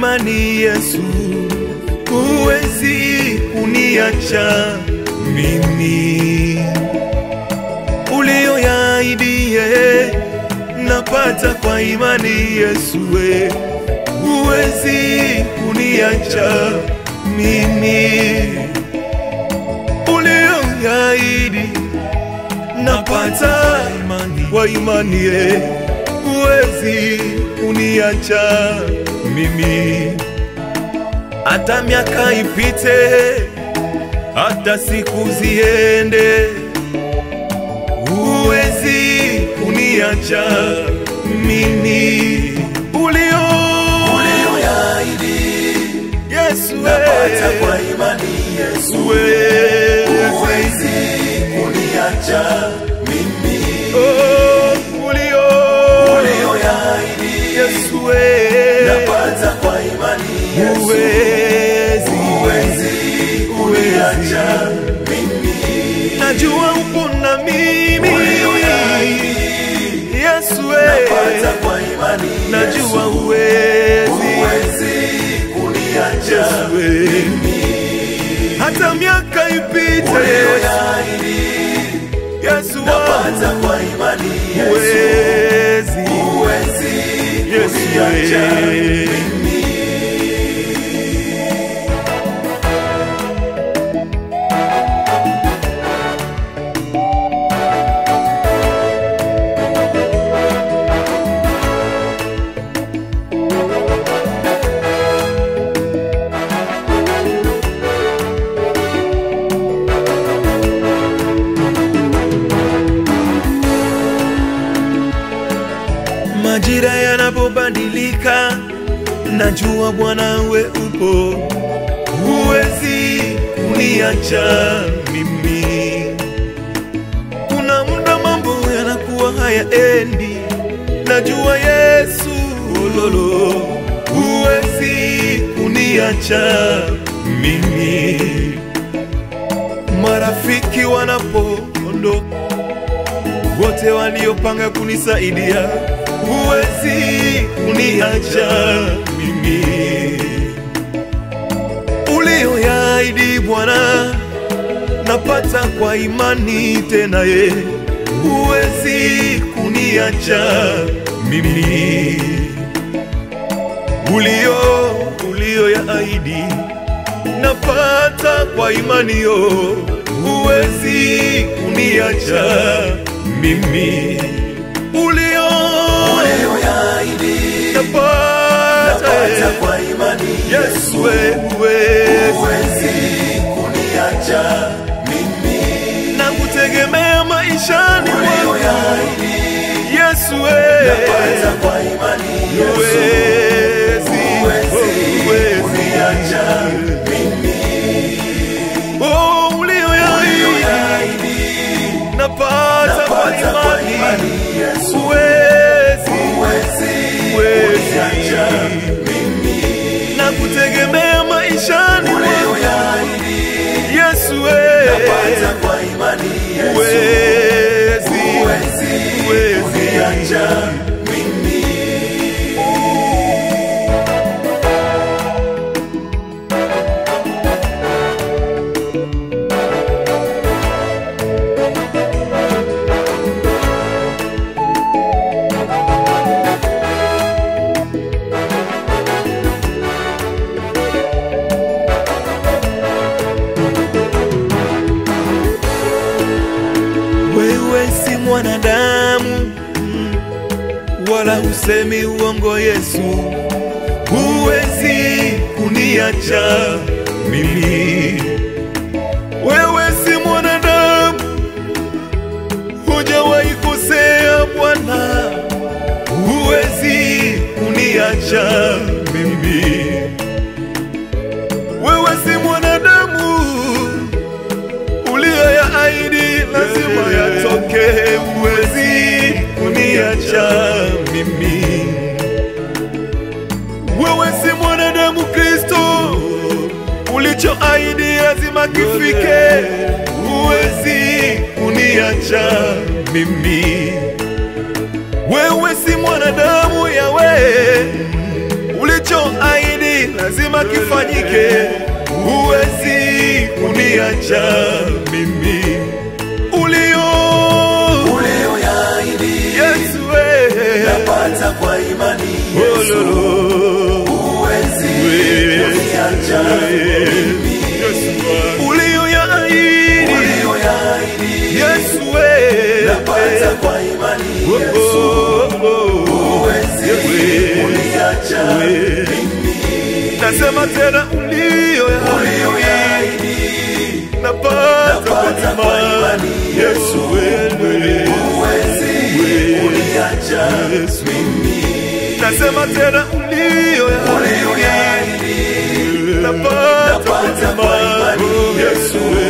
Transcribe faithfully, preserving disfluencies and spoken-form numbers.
imani Yesu, huwezi kuniacha mimi. Ulioyaahidi napata kwa imani Yesu, huwezi kuniacha mimi. Ulioyaahidi napata kwa imani, huwezi kuniacha mimi. Hata miaka ipite, hata siku ziende, huwezi kuniacha mimi. Ulio ulioyaahidi Yesu, napata kwa imani Yesu, huwezi kuniacha mimi. Oh, ulio ulioyaahidi Yesu, napata kwa imani Yesu, huwezi huwezi kuniacha mimi. Najua upo na mimi Yesu, napata kwa imani Yesu, najua huwezi huwezi kuniacha mimi. Hata miaka ipite Yesu, napata kwa imani Yesu, huwezi huwezi kuniacha mimi. Majira yanapobadilika, najua Bwana we upo, huwezi kuniacha mimi. Kuna muda mambo yanakuwa hayaendi, najua Yesu lolo, huwezi kuniacha mimi. Marafiki wanapoondoka, wote waliopanga kunisaidia, huwezi kuniacha mimi. Ulioyaahidi Bwana, napata kwa imani tena ye, huwezi kuniacha mimi. Ulio ulioyaahidi napata kwa imani yo, huwezi kuniacha mimi. Ulio ulioyaahidi napata kwa imani Yesu, huwezi kuniacha mimi. Na kutegemea maishani mwangu Yesu, napata kwa imani Yesu, huwezi kuniacha mimi. Oh, ulioyaahidi napata kwa imani Yesu, huwezi kuniacha mimi. Na kutegemea maishani mwangu Yesu, napata kwa imani Yesu, huwezi kuniacha mimi. Wewe si mwanadamu wala husemi uongo Yesu, huwezi kuniacha mimi. Wewe si mwanadamu, hujawahi kosea Bwana, huwezi kuniacha mimi. Wewe si mwanadamu, ulioyaahidi lazima yatoke, huwezi kuniacha mimi. Wewe si mwanadamu Kristo, ulichoahidi lazima kifike, huwezi kuniacha mimi. Wewe si mwanadamu Yawe, ulichoahidi lazima kifanyike, huwezi kuniacha mimi. Ulio ulio yaahidi Yesu wewe, napata kwa imani Yesu, huwezi kuniacha mimi. ulio yaahidi Ulio yaahidi Yesu wewe, napata kwa imani Yesu, huwezi kuniacha mimi. nasema tena ulio Ulio yaahidi napata kwa imani Yesu wewe, huwezi kuniacha mimi. nasema tena ulio Ulio yaahidi napata napata kwa imani Yesu,